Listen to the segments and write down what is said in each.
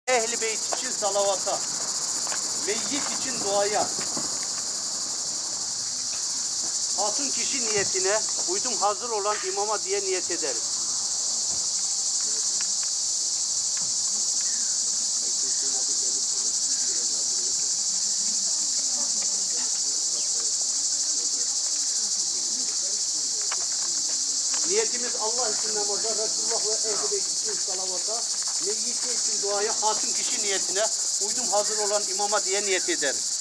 Ehl-i Beyt için salavata, meyyit için duaya, hatun kişi niyetine, uydum hazır olan imama diye niyet ederiz. Niyetimiz Allah için namaza, Resulullah ve Ehl-i Beyt için salavata, meyyiti için duaya, hatun kişi niyetine, uydum hazır olan imama diye niyet ederiz.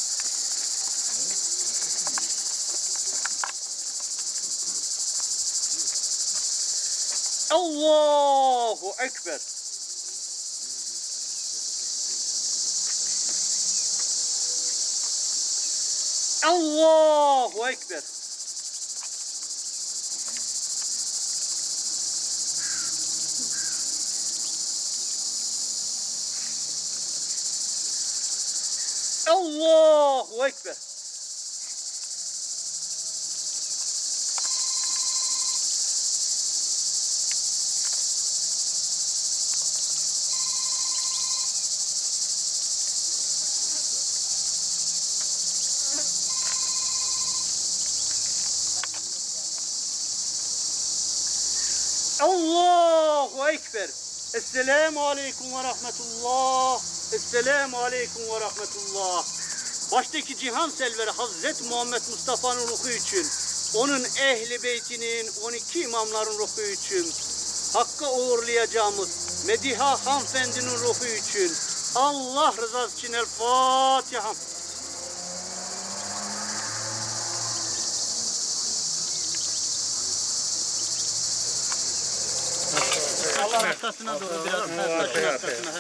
Allahu Ekber. Allahu Ekber. Allahu Ekber. Allahu Ekber. Esselamu Aleyküm ve Rahmetullah. Esselamu Aleyküm ve Rahmetullah. Baştaki cihan selveri Hazreti Muhammed Mustafa'nın ruhu için, onun ehli beytinin 12 imamların ruhu için, Hakk'a uğurlayacağımız Mediha hanımefendinin ruhu için, Allah rızası için El Fatiha. Allah arkasına doğru biraz taşın arkasına.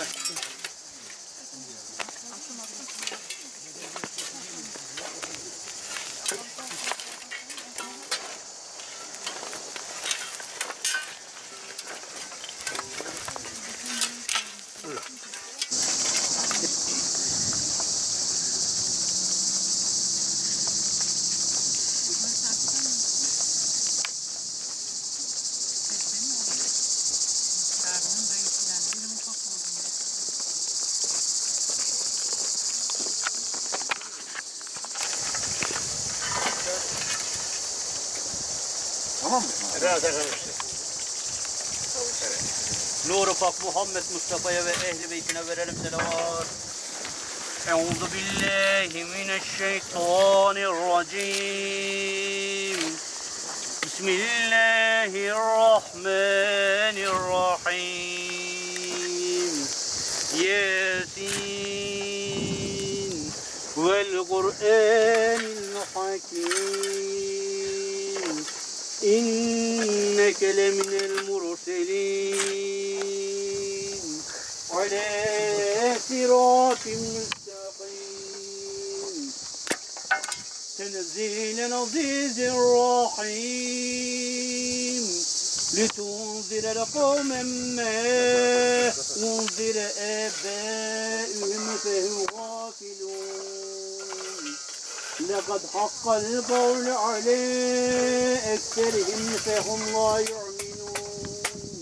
Tamam mı? Biraz daha karıştı. Nur-u Pak Muhammed Mustafa'ya ve Ehl-i Beytine verelim selavat. Euzu billahi mineşşeytanirracim. Bismillahirrahmanirrahim. Yasin vel Kur'anil Hakim. İnneke leminel murselin ala siratin müstakim. Tenzilen azizir rahim. Litunzire lekavmen ma unzire âbâ'uhum fehum gâfilûn. لقد حق القول على أكثرهم فهم لا يؤمنون.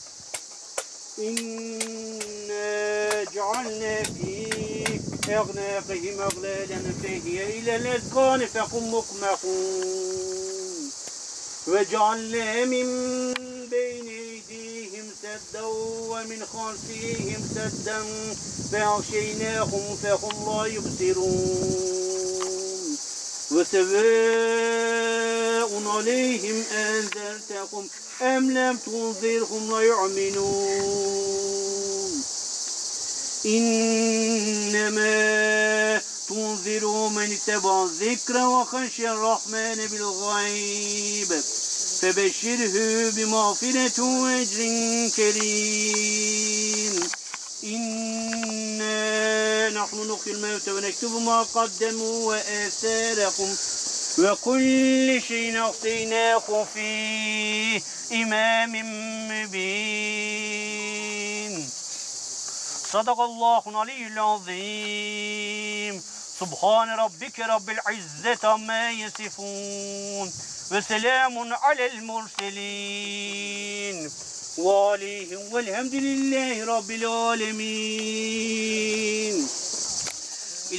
إنا جعلنا في أعناقهم أغلالا فهي إلى الأذقان فهم مقمحون. وجعلنا من بين أيديهم سدا ومن خلفهم سدا فأغشيناهم فهم لا يبصرون. وسواء عليهم أنذرتهم أم لم تنذرهم لا يؤمنون. إنما تنذر من اتبع الذكر وخشي الرحمن بالغيب فبشره بمغفرة وأجر كريم. إنا نحن نحيي الموتى ونكتب ما قدموا وآثارهم وكل شيء أحصيناه في إمام مبين. صدق الله العلي العظيم. سبحان ربك رب العزة عما يصفون وسلام على المرسلين وعليهم والحمد لله رب العالمين.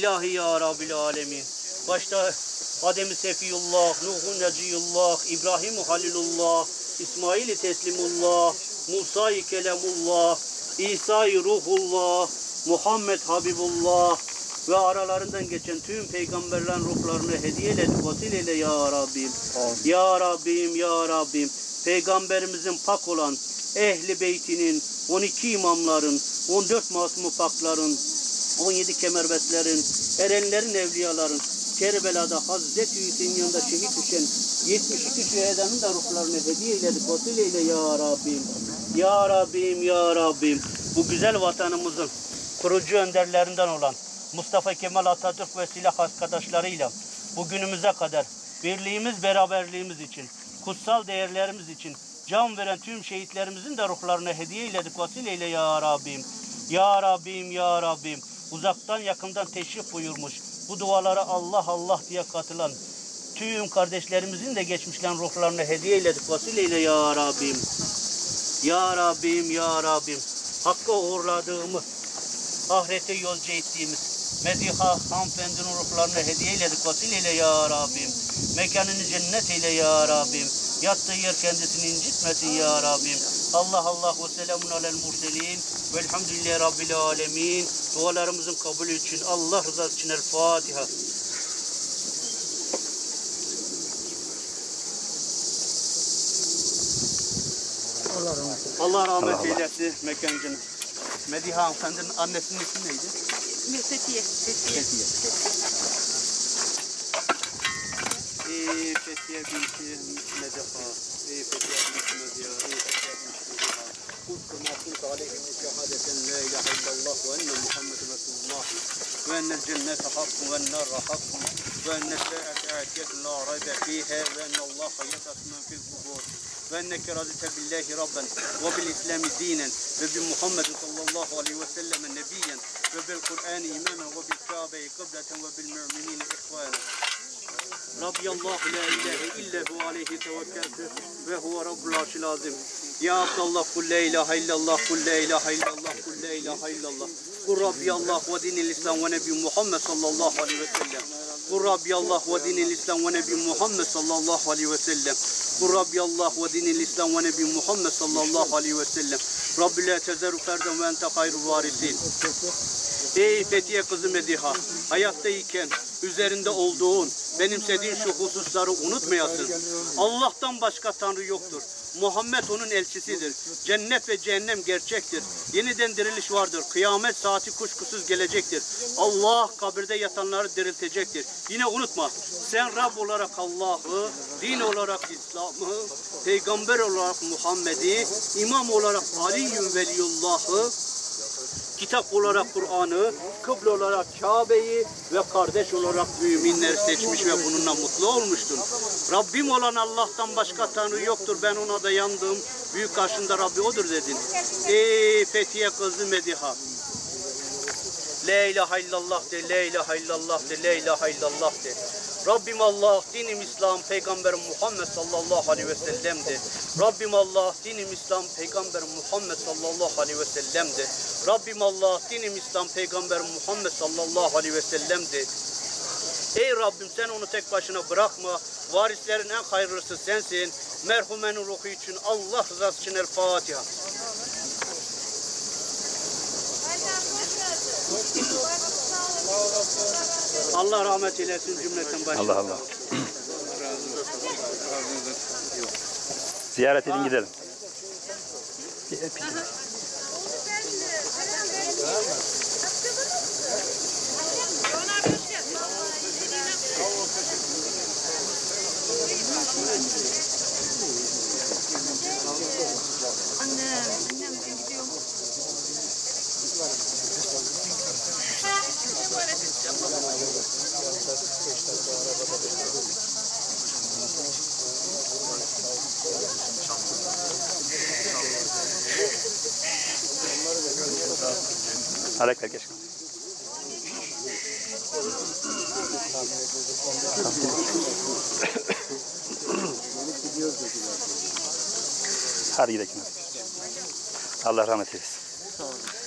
ilahi ya Rabbil alemin. Başta Adem-i Sefiyullah, Nuh-u Neciyullah, İbrahim-i Halilullah, İsmail-i Teslimullah, Musa-i Kelemullah, İsa-i Ruhullah, Muhammed Habibullah ve aralarından geçen tüm peygamberlerin ruhlarını hediye eyle, vasileyle ya Rabbim. Ya Rabbim, ya Rabbim. Peygamberimizin pak olan ehli beytinin, 12 imamların, 14 masumu pakların, 17 kemerbestlerin, erenlerin, evliyaların, Kerbela'da Hazreti Hüseyin'in yanında şehit düşen 72 şühedanın da ruhlarını hediye eyledik. Vasileyle ya Rabbim. Ya Rabbim, ya Rabbim. Bu güzel vatanımızın kurucu önderlerinden olan Mustafa Kemal Atatürk ve silah arkadaşlarıyla bugünümüze kadar birliğimiz, beraberliğimiz için, kutsal değerlerimiz için can veren tüm şehitlerimizin de ruhlarını hediye eyledik. Vasileyle ya Rabbim. Ya Rabbim, ya Rabbim. Uzaktan yakından teşrif buyurmuş. Bu dualara Allah Allah diye katılan tüm kardeşlerimizin de geçmişlerin ruhlarını hediye eyledik. Vasileyle ya Rabbim. Ya Rabbim, ya Rabbim. Hakk'a uğurladığımız, ahirete yolcu ettiğimiz Mediha hanımefendinin ruhlarını hediye eyledik. Vasileyle ya Rabbim. Mekanını cennet eyle ya Rabbim. Yattığı yer kendisini incitmesin ya Rabbim. Allah Allah ve selamun alel murselin. Velhamdülillahi Rabbil alemin. Dualarımızın kabulü için, Allah rızası için El Fatiha. Allah rahmet eylesin mekanını. Mediha hanımefendinin annesinin ismi neydi? Fethiye. Fethiye binti Mediha. Fethiye binti Mediha. Fethiye binti Mediha. Kultu ma kuntu aleyhim şehadeten la ilahe illallah ve enne Muhammeden Resulullah ve ennel cennete hakkun ve ennel hakkun ve ennel sa'ate atiyetun la raybe fiha ve ennallaha yetasmen fil kubur ve enneke razite billahi rabben ve bil islami dinen ve bi Muhammedin sallallahu aleyhi ve sellem nebiyen ve bil Kur'an imamen ve bil Kabe'yi kıbleten ve bil mü'minine ihvanen. Rabbi Allah la ilahe illa hu aleyhi tevekkeltü ve huve rabbul arşil azim. Ya Abdallah kul la ilahe illallah kul la ilahe illallah kul la ilahe illallah. Kul Rabbi Allah ve dinil İslam ve Nebi Muhammed sallallahu aleyhi ve sellem. Kul Rabbi Allah ve dinil İslam ve Nebi Muhammed sallallahu aleyhi ve sellem. Kul Rabbi Allah ve dinil İslam ve Nebi Muhammed sallallahu aleyhi ve sellem. Rabbi la tezeru ferden ve ente hayrul varisin. Ey Fethiye kızı Mediha, hayattayken üzerinde olduğun, benimsediğin şu hususları unutmayasın. Allah'tan başka Tanrı yoktur. Muhammed onun elçisidir. Cennet ve cehennem gerçektir. Yeniden diriliş vardır. Kıyamet saati kuşkusuz gelecektir. Allah kabirde yatanları diriltecektir. Yine unutma, sen Rab olarak Allah'ı, din olarak İslam'ı, peygamber olarak Muhammed'i, imam olarak Aliyyün Veliyullah'ı, kitap olarak Kur'an'ı, kıble olarak Kabe'yi ve kardeş olarak müminleri seçmiş ve bununla mutlu olmuştur. Rabbim olan Allah'tan başka Tanrı yoktur. Ben ona dayandım. Büyük karşında Rabbi odur dedin. Ey Fethiye kızı Mediha. La ilahe illallah de, la ilahe illallah de, la ilahe illallah de. Rabbim Allah, dinim İslam, Peygamberim Muhammed sallallahu aleyhi ve sellem de. Rabbim Allah, dinim İslam, Peygamberim Muhammed sallallahu aleyhi ve sellem de. Rabbim Allah, dinim İslam, Peygamberim Muhammed sallallahu aleyhi ve sellem de. Ey Rabbim sen onu tek başına bırakma. Varislerin en hayırlısı sensin. Merhumenin ruhu için, Allah rızası için El Fatiha. Allah rahmet eylesin cümleten başına. Allah Allah. Ziyaret edin gidelim. Alek geç. Hadi gidelim. Allah rahmet eylesin.